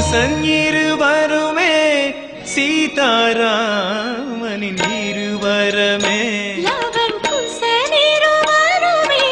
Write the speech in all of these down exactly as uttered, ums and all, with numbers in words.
குசன் இருவருமே சீதாராமனின் இருவரமே லவன் குசன் இருவருமே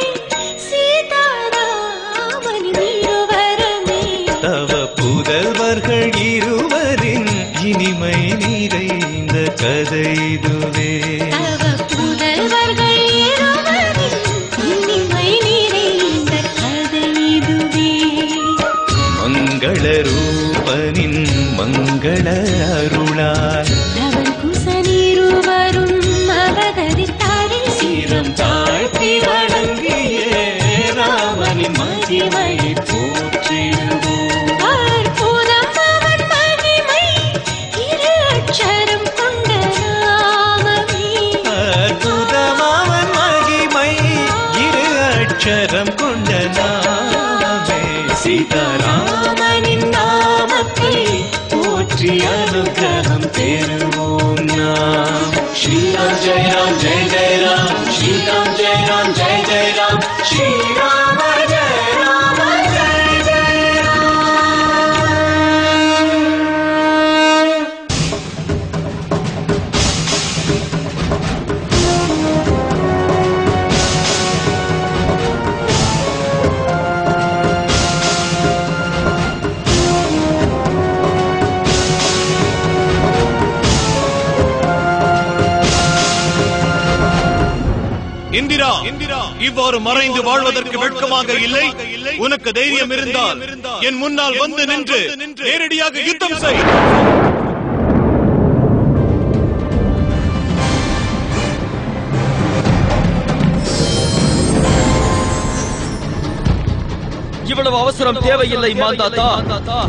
சீதாராமனின் இருவரமே தவ புதல்வர்கள் இருவரின் இனிமை நிறைந்த கதைதுவே தவ புதல்வர்கள் இருவரின் இனிமை நிறைந்த கதைதுவே மங்கள ரூபனின் மங்கள அருளால் லவன் குசன் இருவரும் அவதரித்தாரே சிரம் தாழ்த்தி வணங்கிய ராமனின் மகிமை போற்றிடுவோம் அற்புதம் அவன் மகிமை இரு அட்சரம் கொண்ட நாமமே அற்புதமாவன் மகிமை இரு அட்சரம் கொண்ட நாமே சீதாராமனின் நாமத்தை போற்றி அனுகிரகம் பெறுவோம் நாம் ஸ்ரீராம் ஜெய ராம் ஜெய ஜெய ராம் ஸ்ரீராம் ஜெய ராம் ஜெய ஜெய ராம் ஸ்ரீராம ஜெய ராம ஜெய ஜெய ராம். இந்திரா இந்திரா இவ்வாறு மறைந்து வாழ்வதற்கு வெட்கமாக இல்லை. உனக்கு தைரியம் இருந்தால் என் முன்னால் வந்து நின்று நேரடியாக யுத்தம் செய். இவ்வளவு அவசரம் தேவையில்லை மாந்தாத்தா.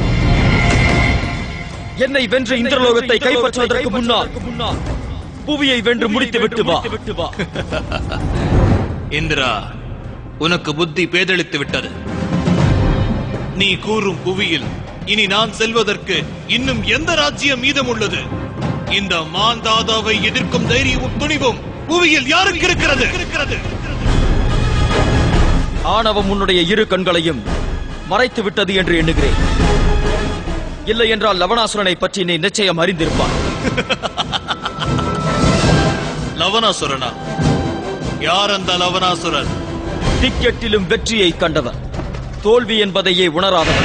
என்னை வென்ற இந்திரலோகத்தை கைப்பற்றுவதற்கு முன்னால் புவியை வென்று முடித்து விட்டு வா. இந்திரா, உனக்கு புத்தி பேதளித்து விட்டது. நீ கூறும் புவியில் இனி நான் செல்வதற்கு இன்னும் எந்த ராஜ்யம் மீதம் உள்ளது? இந்த மாந்தாதாவை எதிர்க்கும் தைரியமும் துணிவும் புவியில் யாருக்கு இருக்கிறது? ஆணவம் உன்னுடைய இரு கண்களையும் மறைத்து விட்டது என்று எண்ணுகிறேன். இல்லை என்றால் லவணாசுரனை பற்றி நீ நிச்சயம் அறிந்திருப்பாய். லவணாசுரனா? யார் அந்த லவணாசுரன்? டிக்கெட்டிலும் வெற்றியை கண்டவர், தோல்வி என்பதையே உணராதவர்,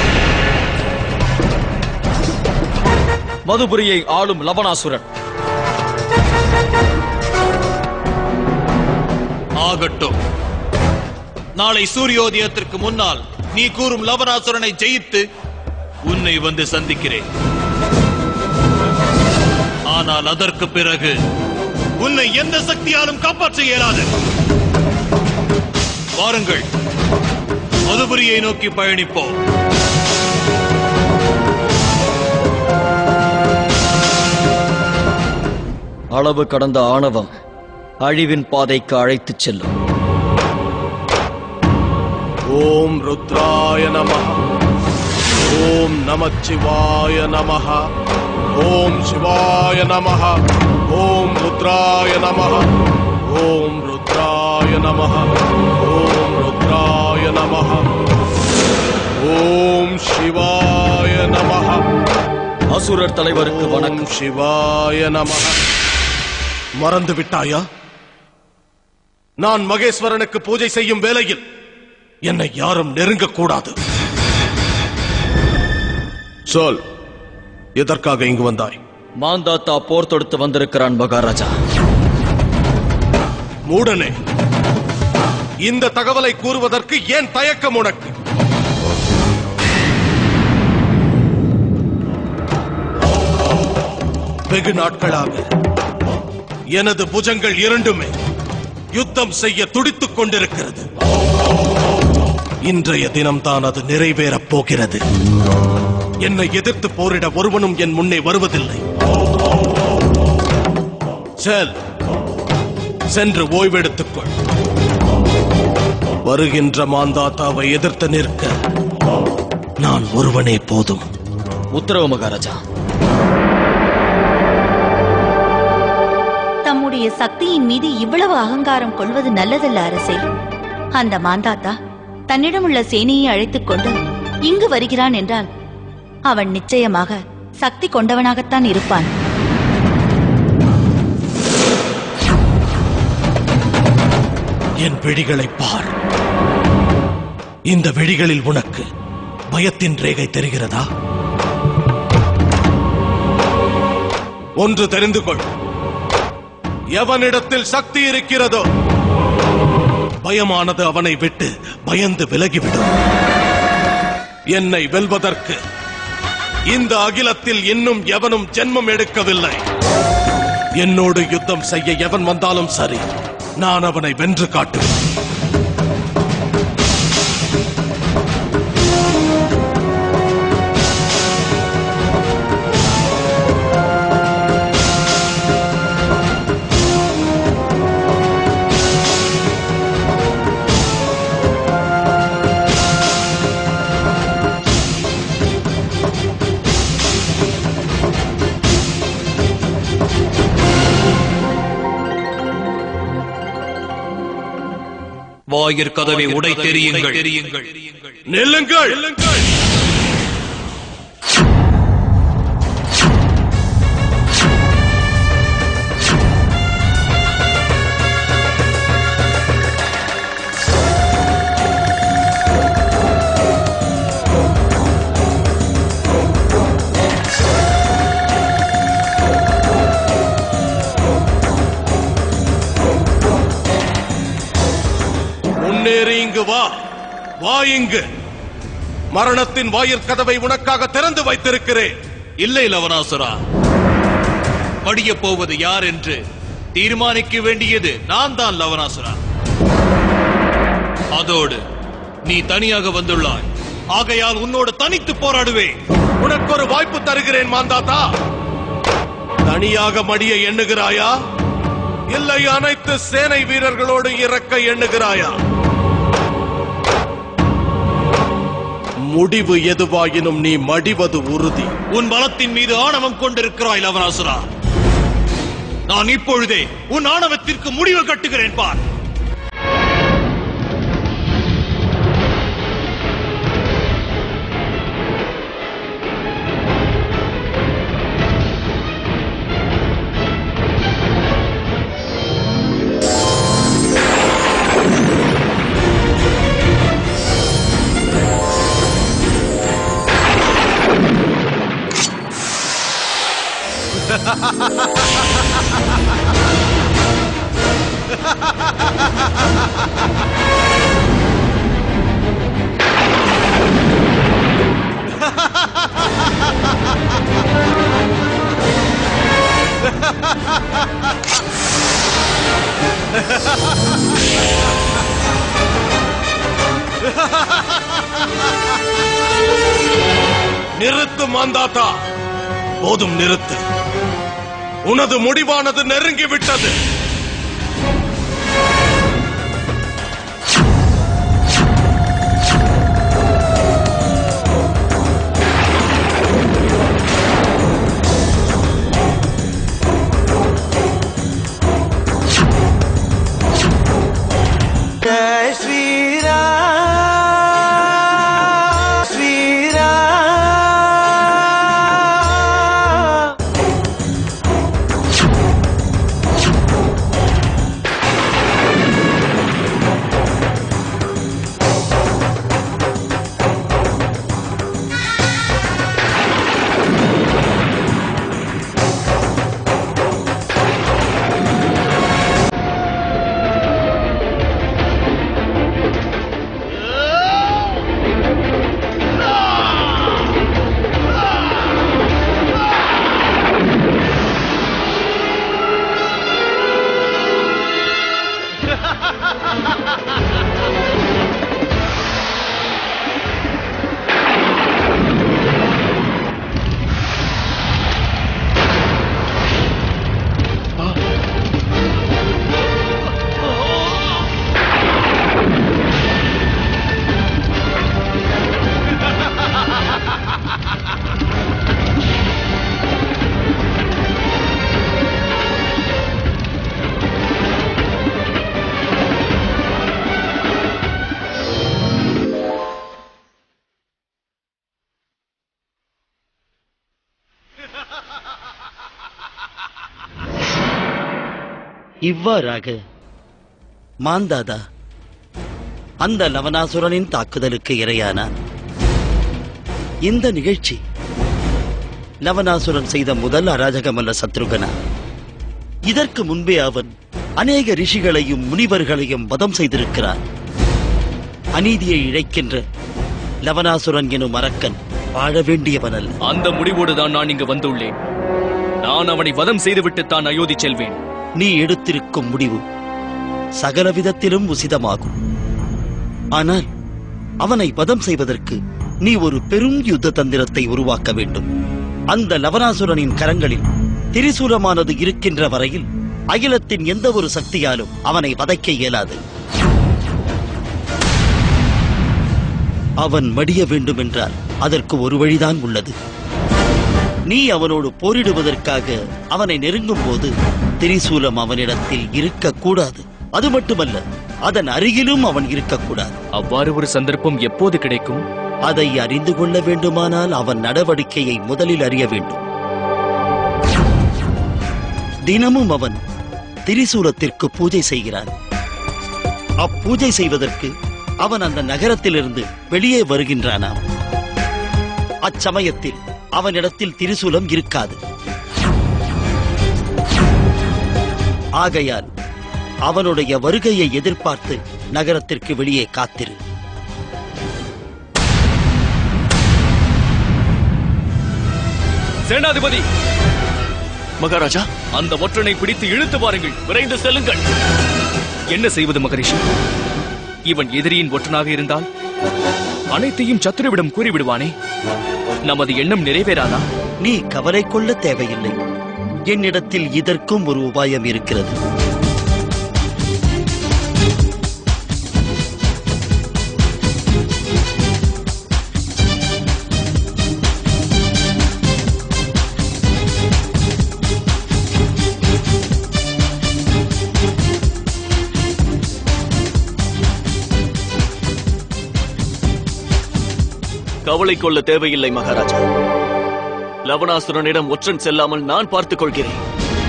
மதுபுரியை ஆளும் லவணாசுரன். ஆகட்டும், நாளை சூரியோதயத்திற்கு முன்னால் நீ கூறும் லவணாசுரனை ஜெயித்து உன்னை வந்து சந்திக்கிறேன். ஆனால் அதற்கு பிறகு உன்னை எந்த சக்தியாலும் காப்பாற்ற இயலாது. வாருங்கள், மதுபுரியை நோக்கி பயணிப்போம். அளவு கடந்த ஆணவம் அழிவின் பாதைக்கு அழைத்துச் செல்லும். ஓம் ருத்ராய நமஹ. ஓம் நமச்சிவாய நமஹ. ஓம் சிவாய நமஹ. ஓம் ருத்ராய நமஹ. ஓம் ருத்ராய நமஹ. ஓம் ருத்ராய நமஹ. ஓம் சிவாய நமஹ. அசுரர் தலைவருக்கு வணக்கம். ஓம் சிவாய நமஹ. மறந்து விட்டாயா? நான் மகேஸ்வரனுக்கு பூஜை செய்யும் வேளையில் என்னை யாரும் நெருங்கக்கூடாது. சொல், எதற்காக இங்கு வந்தாய்? மாந்தாத்தா போர் தொடுத்து வந்திருக்கிறான் மகாராஜா. மூடனே, இந்த தகவலை கூறுவதற்கு ஏன் தயக்கம் உனக்கு? வெகு நாட்களாக எனது புஜங்கள் இரண்டுமே யுத்தம் செய்ய துடித்துக் கொண்டிருக்கிறது. இன்றைய தினம்தான் அது நிறைவேறப் போகிறது. என்னை எதிர்த்து போரிட ஒருவனும் என் முன்னே வருவதில்லை. செல், சென்று ஓய்வெடுத்துக்கொள். வருகின்ற மாந்தாத்தாவை எதிர்த்து நிற்க நான் ஒருவனே போதும். உத்தரவு மகாராஜா. தம்முடைய சக்தியின் மீது இவ்வளவு அகங்காரம் கொள்வது நல்லதல்ல அரசே. அந்த மாந்தாத்தா தன்னிடமுள்ள சேனையை அழைத்துக் கொண்டு இங்கு வருகிறான் என்றால் அவன் நிச்சயமாக சக்தி கொண்டவனாகத்தான் இருப்பான். என் விழிகளை பார். இந்த விழிகளில் உனக்கு பயத்தின் ரேகை தெரிகிறதா? ஒன்று தெரிந்து கொள், எவனிடத்தில் சக்தி இருக்கிறதோ பயமானது அவனை விட்டு பயந்து விலகிவிடும். என்னை வெல்வதற்கு இந்த அகிலத்தில் இன்னும் எவனும் ஜென்மம் எடுக்கவில்லை. என்னோடு யுத்தம் செய்ய எவன் வந்தாலும் சரி, நான் அவனை வென்று காட்டுவேன். வாயிற் கதவை உடை தெரியுங்கள். நில்லுங்கள். இங்கு வா, வா இங்கு. மரணத்தின் வாயிற்கதவை உனக்காக திறந்து வைத்திருக்கிறேன். இல்லை லவணாசுரா, படிய போவது யார் என்று தீர்மானிக்க வேண்டியது நான் தான் லவணாசுரா. அதோடு நீ தனியாக வந்துள்ளாய், ஆகையால் உன்னோடு தனித்து போராடுவேன். உனக்கு ஒரு வாய்ப்பு தருகிறேன் மாந்தாதா. தனியாக மடிய எண்ணுகிறாயா, இல்லை அனைத்து சேனை வீரர்களோடு இறக்க எண்ணுகிறாயா? முடிவு எதுவாயினும் நீ மடிவது உறுதி. உன் பலத்தின் மீது ஆணவம் கொண்டிருக்கிறாய் லவணாசுரா. நான் இப்பொழுதே உன் ஆணவத்திற்கு முடிவு கட்டுகிறேன் பார். நிறுத்து மாந்தாதா, போதும் நிறுத்து. உனது முடிவானது நெருங்கிவிட்டது. இவ்வாறாக மாந்தாதா அந்த லவணாசுரனின் தாக்குதலுக்கு இரையானான். இந்த நிகழ்ச்சி லவணாசுரன் செய்த முதல் அராஜகமல்ல சத்ருகனா. இதற்கு முன்பே அவன் அநேக ரிஷிகளையும் முனிவர்களையும் வதம் செய்திருக்கிறான். அநீதியை இழைக்கின்ற லவணாசுரன் எனும் அரக்கன் வாழ வேண்டியவன் அல்ல. அந்த முடிவோடுதான் நான் இங்கு வந்துள்ளேன். நான் அவனை வதம் செய்துவிட்டுத்தான் அயோத்தி செல்வேன். நீ எடுத்திருக்கும் முடிவு சகல விதத்திலும் உசிதமாகும். ஆனால் அவனை வதம் செய்வதற்கு நீ ஒரு பெரும் யுத்த தந்திரத்தை உருவாக்க வேண்டும். அந்த லவணாசுரனின் கரங்களில் திரிசூலமானது இருக்கின்ற வரையில் அகிலத்தின் எந்த ஒரு சக்தியாலும் அவனை வதைக்க இயலாது. அவன் மடிய வேண்டும் என்றால் அதற்கு ஒரு வழிதான் உள்ளது. நீ அவனோடு போரிடுவதற்காக அவனை நெருங்கும் போது திரிசூலம் அவனிடத்தில் இருக்கக்கூடாது. அது மட்டுமல்ல, அதன் அருகிலும் அவன் இருக்கக்கூடாது. அவ்வாறு ஒரு சந்தர்ப்பம் எப்போது கிடைக்கும்? அதை அறிந்து கொள்ள வேண்டுமானால் அவன் நடவடிக்கையை முதலில் அறிய வேண்டும். தினமும் அவன் திரிசூலத்திற்கு பூஜை செய்கிறான். அப்பூஜை செய்வதற்கு அவன் அந்த நகரத்திலிருந்து வெளியே வருகின்றானாம். அச்சமயத்தில் அவனிடத்தில் திரிசூலம் இருக்காது. ஆகையால் அவனுடைய வருகையை எதிர்பார்த்து நகரத்திற்கு வெளியே காத்திரு. சேனாதிபதி மகாராஜா, அந்த ஒற்றனை பிடித்து இழுத்து பாருங்கள். விரைந்து செல்லுங்கள். என்ன செய்வது மகரிஷி? இவன் எதிரியின் ஒற்றனாக இருந்தால் அனைத்தையும் சத்துருவிடம் கூறிவிடுவானே. நமது எண்ணம் நிறைவேறாதா? நீ கவலை கொள்ள தேவையில்லை. என்னிடத்தில் இதற்கும் ஒரு உபாயம் இருக்கிறது. கவலை கொள்ள தேவையில்லை மகாராஜா. லவணாசுரனிடம் ஒற்றன் செல்லாமல் நான் பார்த்துக் கொள்கிறேன்.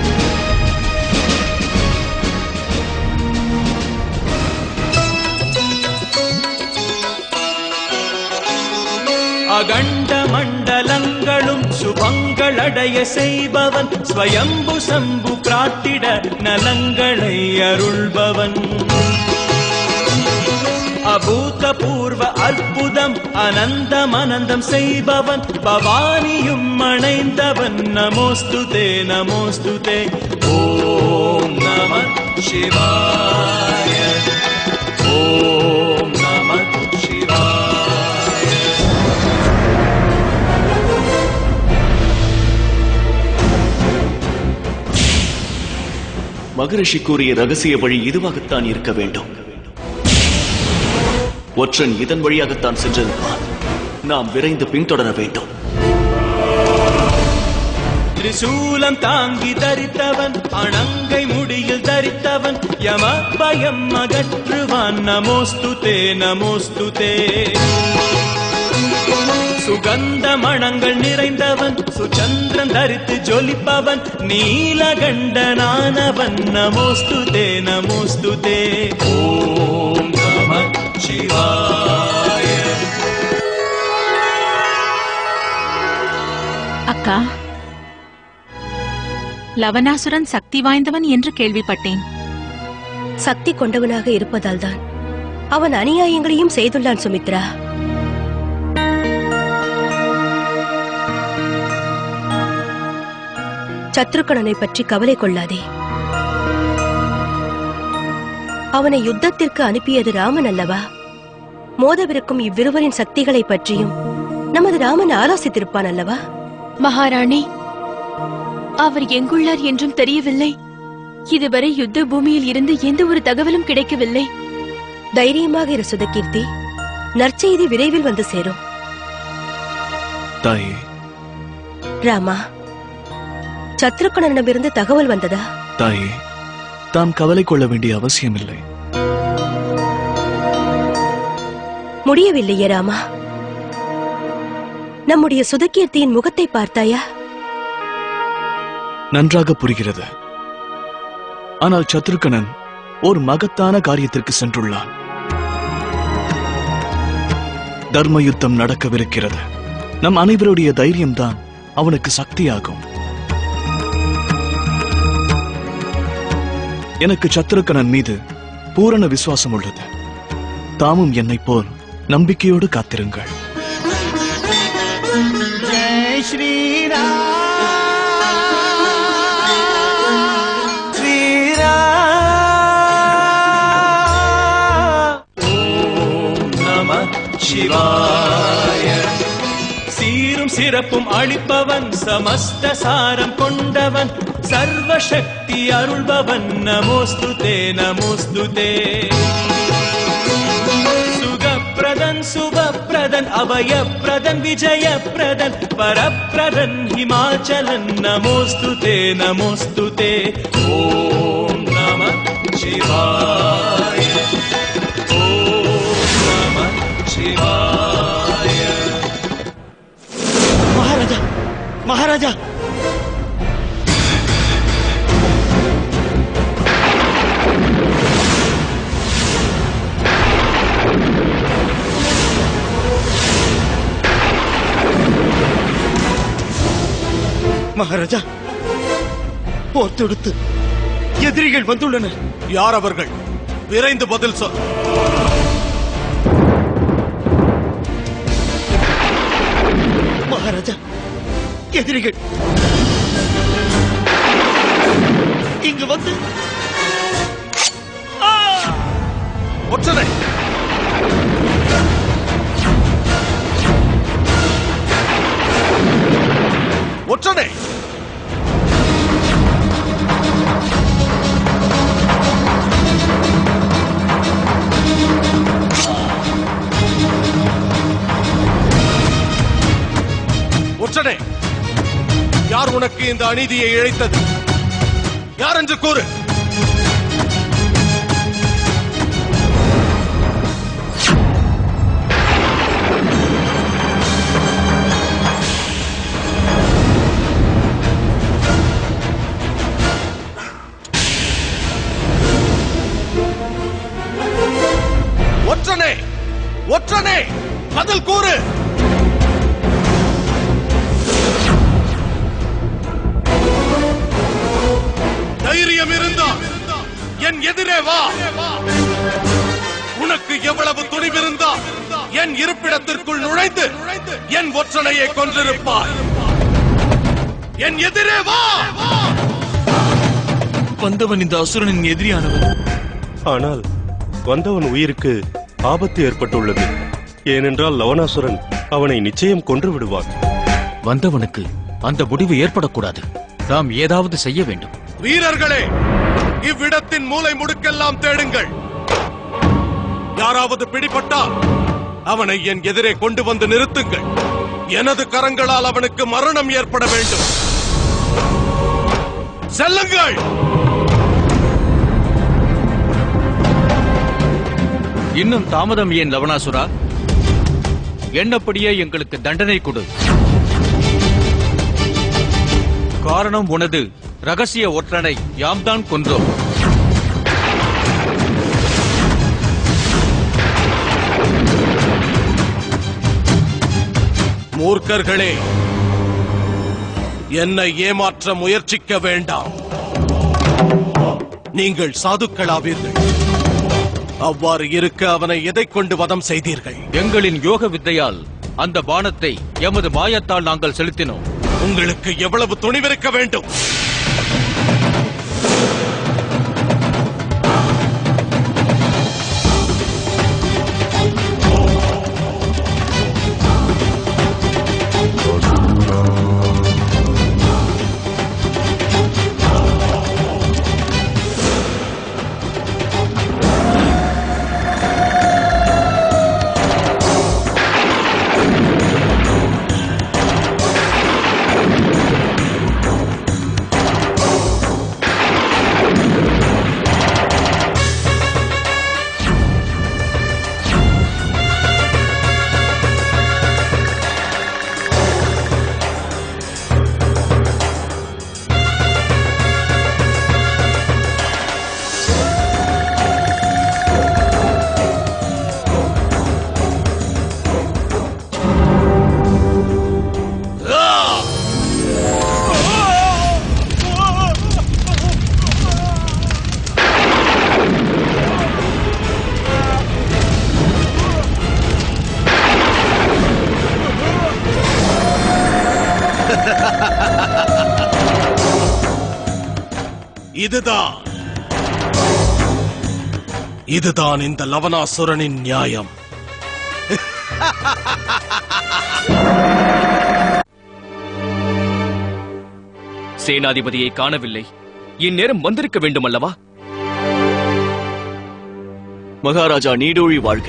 அகண்ட மண்டலங்களும் சுபங்களடைய செய்பவன், ஸ்வயம்பு சம்பு பிராட்டிட நலங்களை அருள்பவன், அபூத பூர்வ அற்புதம் அனந்தம் அனந்தம் செய்பவன், பவானியும் அணைந்தவன். நமோஸ்துதே நமோஸ்துதே. ஓம் நம சிவாய. ஓம் நம சிவாய. மகரிஷி கூறிய ரகசிய வழி இதுவாகத்தான் இருக்க வேண்டும். ஒற்றன் இதன் வழியாகத்தான் சென்றிருப்பான். நாம் விரைந்து பின்தொடர வேண்டும். திரிசூலம் தாங்கி தரித்தவன், அணங்கை முடியில் தரித்தவன், யம பயம் அகற்றுவான். நமோஸ்துதே நமோஸ்துதே. சுகந்த மணங்கள் நிறைந்தவன், சுச்சந்திரன் தரித்து ஜொலிப்பவன், நீலகண்டனானவன். நமோஸ்துதே நமோஸ்துதே. ஓம் நம சிவாய. அக்கா, லவணாசுரன் சக்தி வாய்ந்தவன் என்று கேள்விப்பட்டேன். சக்தி கொண்டவனாக இருப்பதால் தான் அவன் அநியாயங்களையும் செய்துள்ளான் சுமித்ரா. சத்ருகணனை பற்றி கவலை கொள்ளாதே. அவனை யுத்தத்திற்கு அனுப்பியது ராமன் அல்லவா? மோதவிருக்கும் இவ்விருவரின் சக்திகளை பற்றியும் நமது ராமன் ஆலோசித்திருப்பான் அல்லவா? மகாராணி, அவர் எங்குள்ளார் என்றும் தெரியவில்லை. இதுவரை யுத்த பூமியில் இருந்து எந்த ஒரு தகவலும் கிடைக்கவில்லை. தைரியமாக இரு சுதகீர்த்தி. நற்செய்தி விரைவில் வந்து சேரும். தாயே. ராமா, சத்ருகணனிடமிருந்து தகவல் வந்ததா? தாயே, தாம் கவலை கொள்ள வேண்டிய அவசியமில்லை. முடியவில்லையே ராமா. நம்முடைய சுதகீர்த்தியின் முகத்தை பார்த்தாயா? நன்றாக புரிகிறது. ஆனால் சத்ருகனன் ஒரு மகத்தான காரியத்திற்கு சென்றுள்ளான். தர்ம யுத்தம் நடக்கவிருக்கிறது. நம் அனைவருடைய தைரியம்தான் அவனுக்கு சக்தியாகும். எனக்கு சத்ருகனன் மீது பூரண விசுவாசம் உள்ளது. தாமும் என்னை போல் நம்பிக்கையோடு காத்திருங்கள். ஜெய் ஸ்ரீராம் சிவாய. சீரும் சிறப்பும் அளிப்பவன், சமஸ்த சாரம் கொண்டவன், சர்வசக்தி அருள்பவன். நமோஸ்துதே நமோஸ்துதே. சுகப்பிரதன் சுபப்பிரதன் அபயப்பிரதன் விஜயப்பிரதன் பரப்பிரதன் ஹிமாச்சலன். நமோஸ்துதே நமோஸ்துதே. ஓம் நம சிவாய. மகாராஜா, மகாராஜா, மகாராஜா, போர் தொடுத்து எதிரிகள் வந்துள்ளனர். யார் அவர்கள்? விரைந்து பதில் சொல். மகாராஜா, எதிரிகள் இங்கு வந்து ஒற்றனை ஒற்றனை ஒற்றனை, யார் உனக்கு இந்த அநீதியை இழைத்தது? யார் என்று கூறு. ஒற்றனை, ஒற்றனை, பதில் கூறு. தைரியம் இருந்தால் என் எதிரே வா. உனக்கு எவ்வளவு துணிவிருந்தால் என் இருப்பிடத்திற்குள் நுழைந்து என் ஒற்றனையை கொன்றிருப்பாய். என் எதிரே வா. வந்தவன் இந்த அசுரனின் எதிரியானவன். ஆனால் வந்தவன் உயிருக்கு ஆபத்து ஏற்பட்டுள்ளது. ஏனென்றால் லவணாசுரன் அவனை நிச்சயம் கொன்று விடுவான். வந்தவனுக்கு அந்த முடிவு ஏற்படக்கூடாது. நாம் ஏதாவது செய்ய வேண்டும். வீரர்களே, இவ்விடத்தின் மூலை முடுக்கெல்லாம் தேடுங்கள். யாராவது பிடிபட்டால் அவனை என் எதிரே கொண்டு வந்து நிறுத்துங்கள். எனது கரங்களால் அவனுக்கு மரணம் ஏற்பட வேண்டும். செல்லுங்கள். இன்னும் தாமதம் ஏன் லவணாசுரா? எண்ணப்படியே எங்களுக்கு தண்டனை கொடு. காரணம் உனது ரகசிய ஒற்றனை யாம் தான் கொன்றோம். மூர்க்கர்களே, என்னை ஏமாற்ற முயற்சிக்க வேண்டாம். நீங்கள் சாதுக்களாவீர்கள். அவ்வாறு இருக்க அவனை எதை கொண்டு வதம் செய்தீர்கள்? எங்களின் யோக வித்தையால் அந்த பானத்தை எமது மாயத்தால் நாங்கள் செலுத்தினோம். உங்களுக்கு எவ்வளவு துணிவிருக்க வேண்டும்? இதுதான் இதுதான் இந்த லவணாசுரனின் நியாயம். சேனாதிபதியை காணவில்லை. இந்நேரம் வந்திருக்க வேண்டும் அல்லவா? மகாராஜா நீடோழி வாழ்க.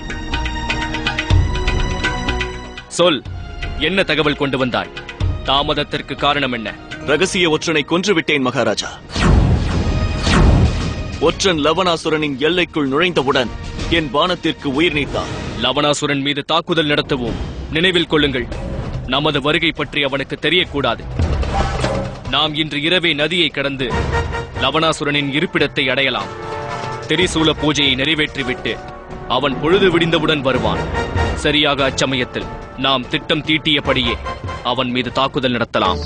சொல், என்ன தகவல் கொண்டு வந்தாய்? தாமதத்திற்கு காரணம் என்ன? ரகசிய ஒற்றனை கொன்றுவிட்டேன் மகாராஜா. ஒற்றன் லவணாசுரனின் எல்லைக்குள் நுழைந்தவுடன் என் பானத்திற்கு உயிர் நீத்தார். லவணாசுரன் மீது தாக்குதல் நடத்துவோம். நினைவில் கொள்ளுங்கள், நமது வருகை பற்றி அவனுக்கு தெரியக்கூடாது. நாம் இன்று இரவே நதியை கடந்து லவணாசுரனின் இருப்பிடத்தை அடையலாம். திரிசூல பூஜையை நிறைவேற்றிவிட்டு அவன் பொழுது விடிந்தவுடன் வருவான். சரியாக அச்சமயத்தில் நாம் திட்டம் தீட்டியபடியே அவன் மீது தாக்குதல் நடத்தலாம்.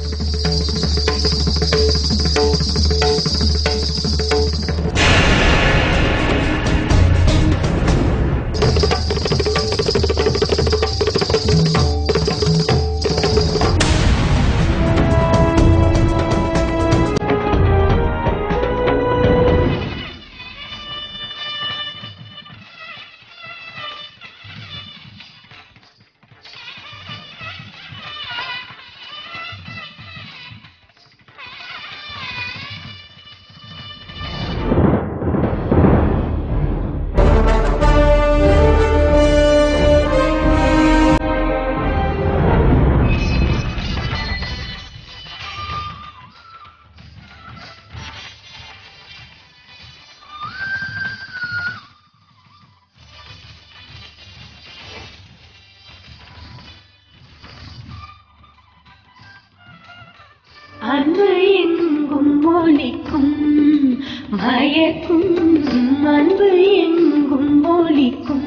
அன்பு எங்கும் ஒலிக்கும் மயக்கும், அன்பு எங்கும் ஒலிக்கும்.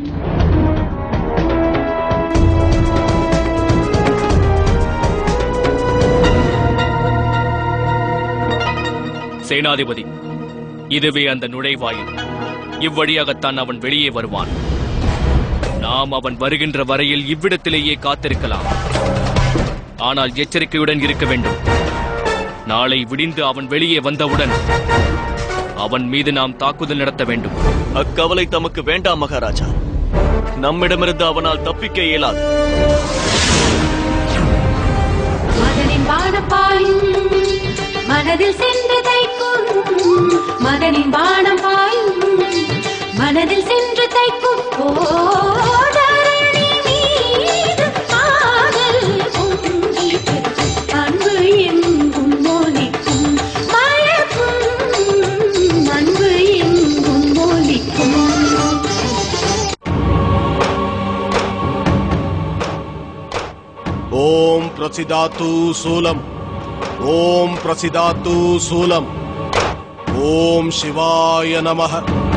சேனாதிபதி, இதுவே அந்த நுழைவாயில். இவ்வழியாகத்தான் அவன் வெளியே வருவான். நாம் அவன் வருகின்ற வரையில் இவ்விடத்திலேயே காத்திருக்கலாம். ஆனால் எச்சரிக்கையுடன் இருக்க வேண்டும். நாளை விடிந்து அவன் வெளியே வந்தவுடன் அவன் மீது நாம் தாக்குதல் நடத்த வேண்டும். அக்கவலை தமக்கு வேண்டாம் மகாராஜா. நம்மிடமிருந்து அவனால் தப்பிக்க இயலாது. மகனின் பானப்பாயும் மனதில் சென்று தைக்கும், மகனின் பானம் பாயும் மனதில் சென்று தைக்கும். ஓடரணி மீது காதல் பொங்கி அன்பு எங்கும் ஒலிக்கும் மயக்கும், அன்பு எங்கும் ஒலிக்கும். ஓம் பிரசிதாத்து சூலம், ஓம் பிரசிதாத்து சூலம், ஓம் சிவாய நமஹ.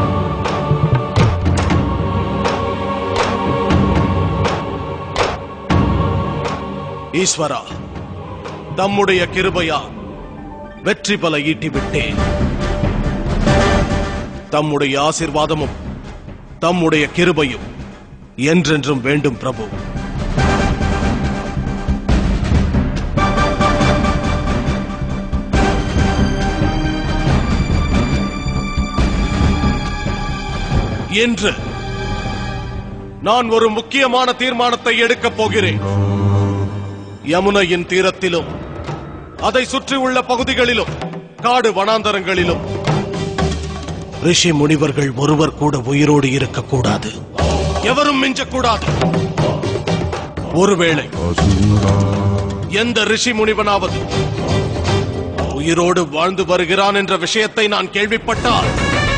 ஈஸ்வரா, தம்முடைய கிருபையா வெற்றி பல ஈட்டிவிட்டேன். தம்முடைய ஆசீர்வாதமும் தம்முடைய கிருபையும் என்றென்றும் வேண்டும் பிரபு. இன்று நான் ஒரு முக்கியமான தீர்மானத்தை எடுக்கப் போகிறேன். யமுனையின் தீரத்திலும் அதை சுற்றியுள்ள பகுதிகளிலும் காடு வனாந்தரங்களிலும் ரிஷி முனிவர்கள் ஒருவர் கூட உயிரோடு இருக்கக்கூடாது. எவரும் மிஞ்சக்கூடாது. ஒருவேளை எந்த ரிஷி முனிவனாவது உயிரோடு வாழ்ந்து வருகிறான் என்ற விஷயத்தை நான் கேள்விப்பட்டால்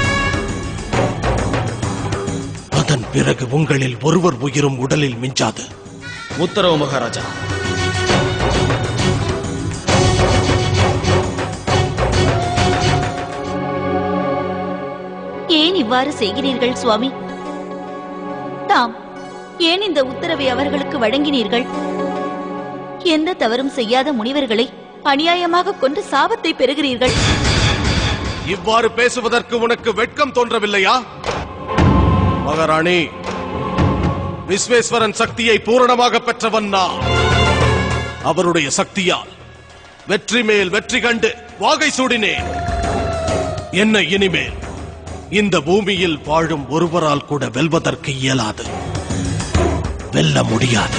அதன் பிறகு உங்களில் ஒருவர் உயிரும் உடலில் மிஞ்சாது. உத்தரவு மகாராஜா. ஏன் இவ்வாறு செய்கிறீர்கள் சுவாமி? தாம் ஏன் இந்த உத்தரவை அவர்களுக்கு வழங்கினீர்கள்? எந்த தவறும் செய்யாத முனிவர்களை அநியாயமாக கொண்டு சாபத்தை பெறுகிறீர்கள். இவ்வாறு பேசுவதற்கு உனக்கு வெட்கம் தோன்றவில்லையா? மகாராணி, விஸ்வேஸ்வரன் சக்தியை பூரணமாக பெற்றவன் நான். அவருடைய சக்தியால் வெற்றி மேல் வெற்றி கண்டு வாகை சூடினேன். என்ன இனிமேல் இந்த பூமியில் வாழும் ஒருவரால் கூட வெல்வதற்கு இயலாது, வெல்ல முடியாது.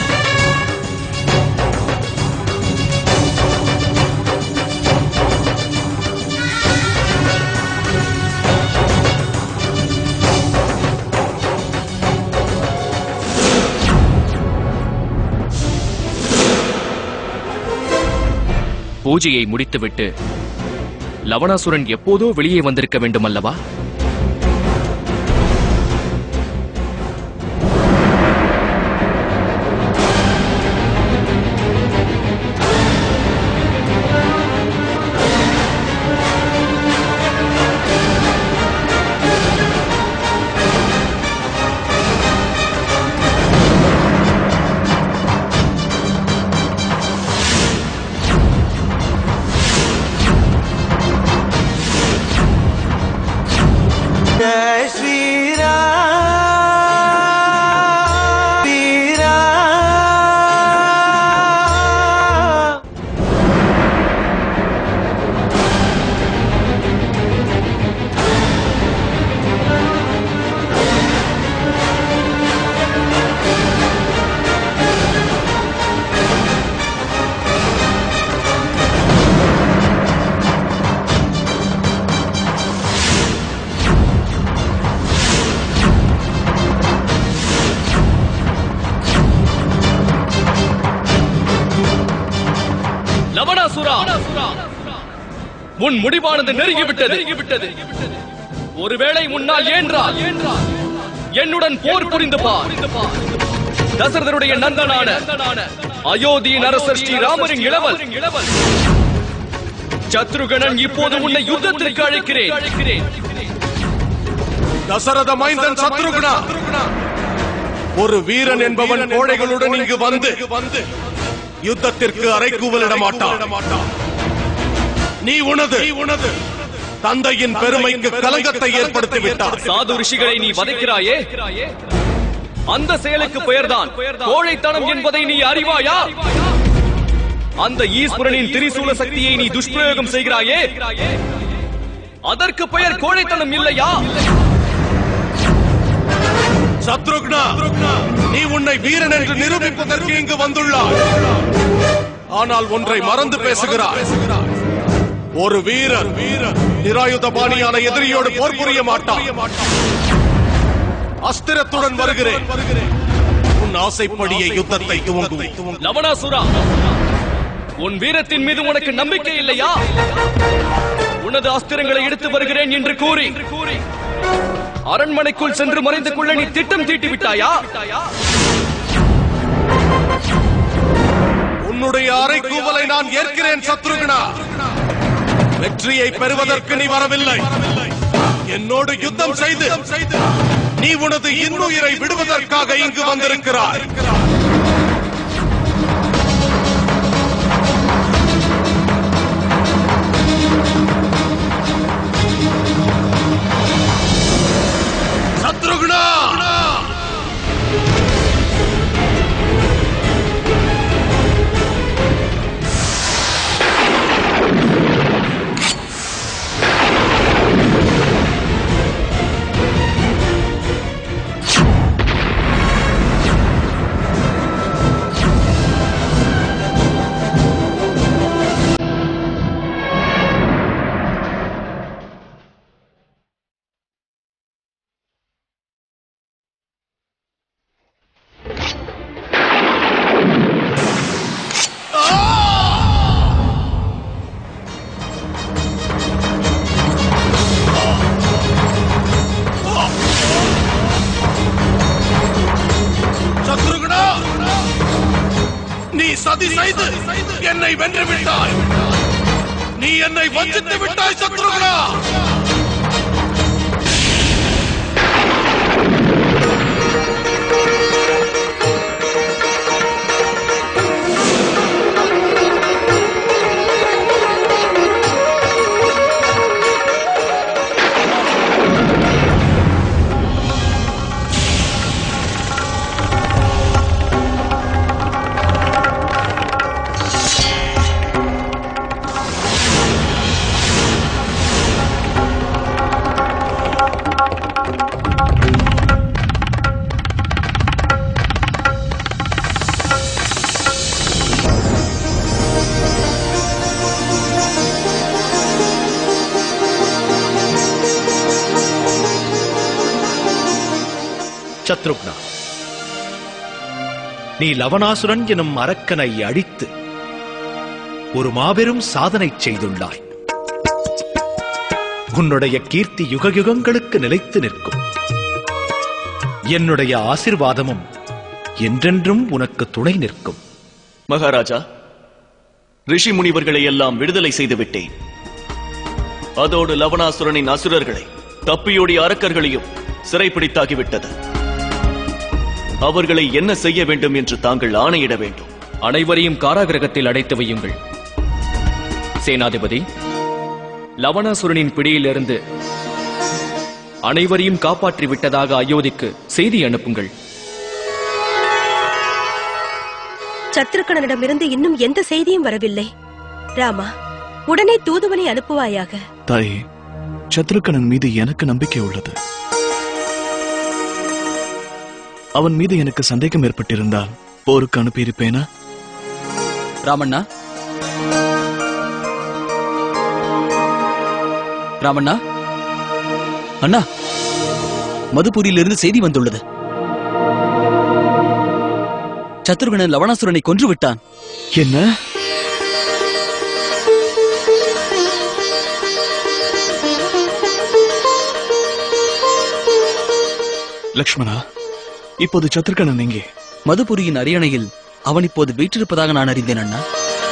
பூஜையை முடித்துவிட்டு லவணாசுரன் எப்போதோ வெளியே வந்திருக்க வேண்டும் அல்லவா? உன் முடிவானது நெருங்கிவிட்டது. ஒருவேளை முன்னால் ஏன்றால் என்னுடன் போர் புரிந்து பார். தசரதருடைய நந்தனான அயோத்தியின் அரசர் ஸ்ரீராமரின் இளவல் சத்ருகணன் இப்போது உன்னை யுத்தத்திற்கு அழைக்கிறேன். தசரத மைந்தன் சத்ருகனா, ஒரு வீரன் என்பவன் கோழைகளுடன் இங்கு வந்து யுத்தத்திற்கு அறைகூவலிட மாட்டான். நீ உனது உனது தந்தையின் பெருமைக்கு கலங்கத்தை ஏற்படுத்தி விட்டார். சாது ரிஷிகளை நீ வதைக்கிறாயே, அந்த செயலுக்கு பெயர்தான் கோழைத்தனம் என்பதை நீ அறிவாயா? அந்த ஈஸ்வரனின் திரிசூல சக்தியை நீ துஷ்பிரயோகம் செய்கிறாயே, அதற்கு பெயர் கோழைத்தனம் இல்லையா? சத்ருக்னா, நீ உன்னை வீரன் என்று நிரூபிப்பதற்கு இங்கு வந்துள்ளாய். ஆனால் ஒன்றை மறந்து பேசுகிறாய். ஒரு வீரர் வீரர் நிராயுதபாணியான எதிரியோடு போர் புரிய மாட்டான். அஸ்திரத்துடன் வருகிறேன். உன் ஆசைப்படிய யுத்தத்தை துவங்குவேன். லவணாசுரா, உன் வீரத்தின் மீது உனக்கு நம்பிக்கை இல்லையா? உனது அஸ்திரங்களை எடுத்து வருகிறேன் என்று கூறி அரண்மனைக்குள் சென்று மறைந்து கொள்ள நீ திட்டம் தீட்டி விட்டாயா? உன்னுடைய அறைகூவலை நான் ஏற்கிறேன் சத்ருகனா. வெற்றியை பெறுவதற்கு நீ வரவில்லை, என்னோடு யுத்தம் செய்து நீ உனது இன்னுயிரை விடுவதற்காக இங்கு வந்திருக்கிறாய். சத்ருகனா, நீ சதி செய்து என்னை வென்று விட்டாய். நீ என்னை வஞ்சித்து விட்டாய் சத்ருகனா. சத்ருக்னா, நீ லவணாசுரன் எனும் அரக்கனை அழித்து ஒரு மாபெரும் சாதனை செய்துள்ளாய். உன்னுடைய கீர்த்தி யுகயுகங்களுக்கு நிலைத்து நிற்கும். என்னுடைய ஆசிர்வாதமும் என்றென்றும் உனக்கு துணை நிற்கும். மகாராஜா, ரிஷி முனிவர்களை எல்லாம் விடுதலை செய்து விட்டேன். அதோடு லவணாசுரனின் அசுரர்களை, தப்பியோடிய அரக்கர்களையும் சிறைப்பிடித்தாகிவிட்டது. அவர்களை என்ன செய்ய வேண்டும் என்று தாங்கள் ஆணையிட வேண்டும். அனைவரையும் காராகிரகத்தில் அடைத்து வையுங்கள். சேனாதிபதி, லவணாசுரனின் பிடியிலிருந்து அனைவரையும் காப்பாற்றி விட்டதாக அயோத்திக்கு செய்தி அனுப்புங்கள். சத்ருக்கணனிடமிருந்து இன்னும் எந்த செய்தியும் வரவில்லை. ராமா, உடனே தூதுவனை அனுப்புவாயாக. தாயே, சத்ருக்கணன் மீது எனக்கு நம்பிக்கை உள்ளது. அவன் மீது எனக்கு சந்தேகம் ஏற்பட்டிருந்தால் போருக்கு அனுப்பியிருப்பேனா? ராமண்ணா, ராமண்ணா, அண்ணா, மதுபூரியிலிருந்து செய்தி வந்துள்ளது. சத்ருகணன் லவணாசுரனை கொன்று விட்டான். என்ன? லக்ஷ்மணா, இப்போது சத்ருகணன் எங்கே? மதுபுரியின் அரியணையில் அவன் இப்போது வீற்றிருப்பதாக நான் அறிந்தேன் அண்ணா.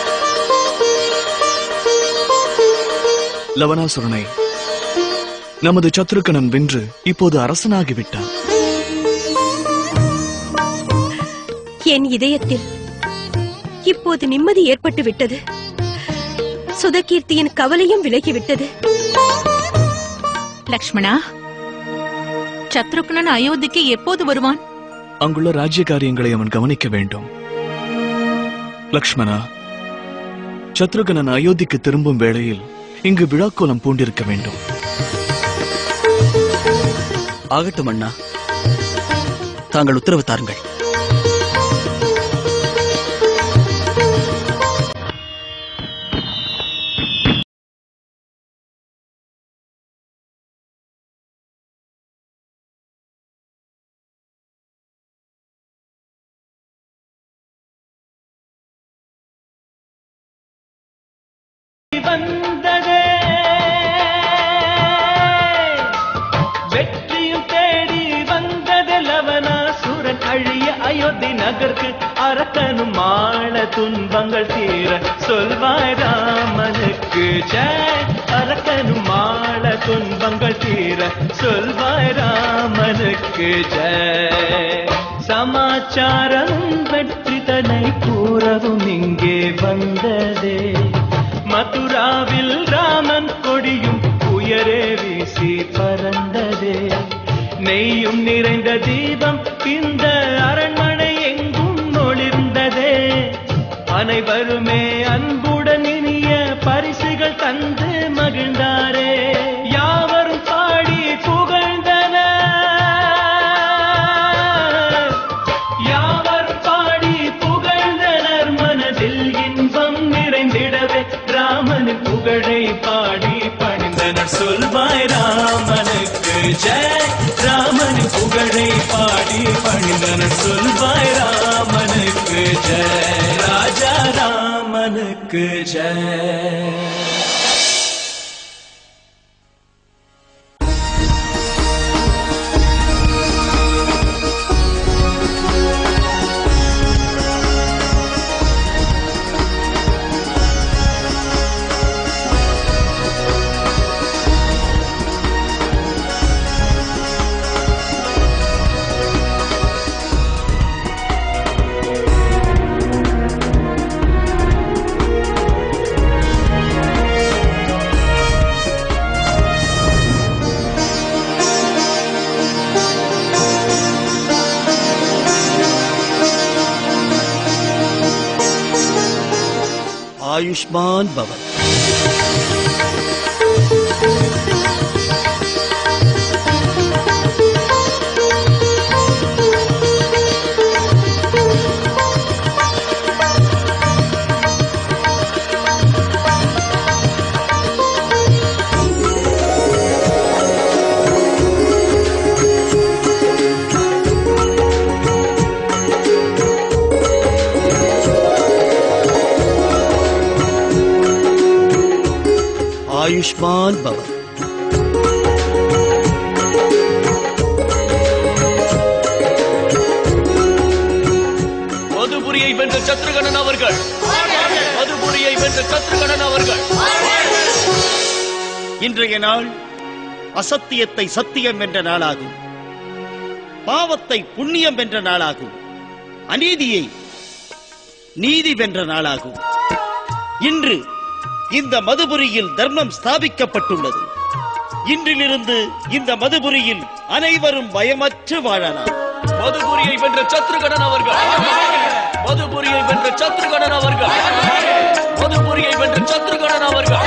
லவணாசுரனை நமது சத்ருகணன் வென்று இப்போது அரசனாகிவிட்டான். என் இதயத்தில் இப்போது நிம்மதி ஏற்பட்டு விட்டது. சுதகீர்த்தியின் கவலையும் விலகிவிட்டது. லக்ஷ்மணா, சத்ருக்னன் அயோத்திக்கு எப்போது வருவான்? அங்குள்ள ராஜ்ய காரியங்களை அவன் கவனிக்க வேண்டும். லக்ஷ்மணா, சத்ருகணன் அயோத்திக்கு திரும்பும் வேளையில் இங்கு விழாக்கோலம் பூண்டிருக்க வேண்டும். ஆகட்டும் அண்ணா, தாங்கள் உத்தரவு தாருங்கள். வந்ததே வெற்றியும் தேடி வந்தது. லவணாசுரன் அழிய அயோத்தி நகர்க்கு அரக்கனும் மாள துன்பங்கள் தீர சொல்வாய் ராமனுக்கு ஜெய். அரக்கனும் மாள துன்பங்கள் தீர சொல்வாய் ராமனுக்கு ஜெய். சமாச்சாரம் வெற்றி தன்னை கூறவும் இங்கே வந்ததே. மதுராவில் ராமன் கொடியும் உயரே வீசி பறந்ததே. நெய்யும் நிறைந்த தீபம் இந்த அரண்மனை எங்கும் ஒளிர்ந்ததே. அனைவருமே அன்புடன் இனிய பரிசுகள் தந்து மகிழ்ந்தாரே. யாவரும் பாடி புகழ்ந்தனர், யாவரும் பாடி புகழ்ந்தனர். மனதில் இன்பம் நிறைந்திடவே ராமனின் புகழை பாடி பணிந்தனர். சொல்வாய் ராமனுக்கு ஜெய். ராமனின் புகழை பாடி பணிந்தனர். சொல்வாய் ராமனுக்கு ஜெய். ராஜா ராமனுக்கு ஜெய். आयुष्मान भव। ஆயுஷ்மான் பவ. மதுபுரியை வென்ற சத்ருகணன் அவர்கள் மதுபுரியை வென்ற சத்ருகணன் அவர்கள். இன்றைய நாள் அசத்தியத்தை சத்தியம் என்ற நாளாகும், பாவத்தை புண்ணியம் வென்ற நாளாகும், அநீதியை நீதி வென்ற நாளாகும். இன்று இந்த மதுபுரியில் தர்மம் ஸ்தாபிக்கப்பட்டுள்ளது. இன்றிலிருந்து இந்த மதுபுரியில் அனைவரும் பயமற்று வாழலாம். மதுபுரியை வென்ற சத்ருகணன் அவர்கள் மதுபுரியை வென்ற சத்ருகணன் அவர்கள் மதுபுரியை வென்ற சத்ருகணன் அவர்கள்.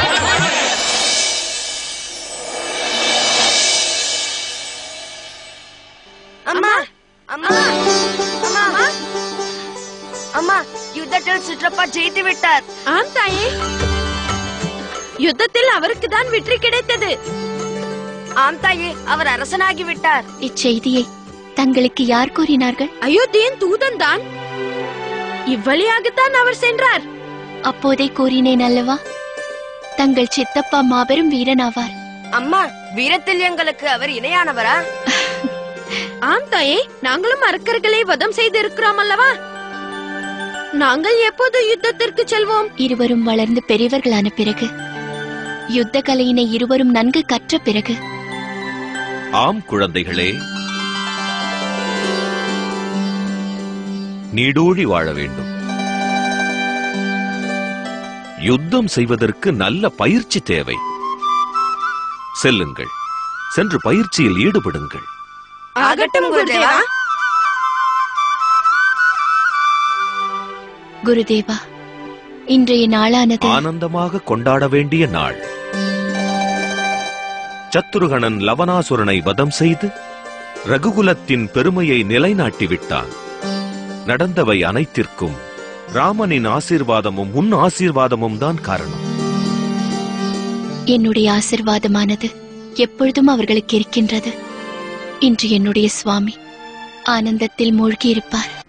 அம்மா அம்மா அம்மா அம்மா யுத்தத்தில் சிற்றப்பா ஜெயித்து விட்டார். ஆம் தாயே, யுத்தத்தில் அவருக்கு தான் வெற்றி கிடைத்தது. ஆம் தாயே, அவர் அரசனாகி விட்டார். இச்செய்தியை தங்களுக்கு யார் கூறினார்கள்? அயோத்தியின் தூதன் தான். இவ்வழியாகத்தான் அவர் சென்றார். அப்போதே கூறினேன் அல்லவா, தங்கள் சித்தப்பா மாபெரும் வீரனாவார். அம்மா, வீரத்தில் எங்களுக்கு அவர் இணையானவரா? ஆம் தாயே, நாங்களும் அரக்கர்களை வதம் செய்து இருக்கிறோம் அல்லவா. நாங்கள் எப்போது யுத்தத்திற்கு செல்வோம்? இருவரும் வளர்ந்து பெரியவர்களான பிறகு, யுத்த கலையினை இருவரும் நன்கு கற்ற பிறகு. ஆம் குழந்தைகளே, நீடூழி வாழ வேண்டும். யுத்தம் செய்வதற்கு நல்ல பயிற்சி தேவை. செல்லுங்கள், சென்று பயிற்சியில் ஈடுபடுங்கள். ஆகட்டும் குருதேவா. குருதேவா, இன்றைய நாளானது ஆனந்தமாக கொண்டாட வேண்டிய நாள். சத்ருகணன் லவனாசுரனை வதம் செய்து ரகுகுலத்தின் பெருமையை நிலைநாட்டிவிட்டான். நடந்தவை அனைத்திற்கும் ராமனின் ஆசீர்வாதமும் உன் ஆசீர்வாதமும் தான் காரணம். என்னுடைய ஆசீர்வாதமானது எப்பொழுதும் அவர்களுக்கு இருக்கின்றது. இன்று என்னுடைய சுவாமி ஆனந்தத்தில் மூழ்கியிருப்பார்.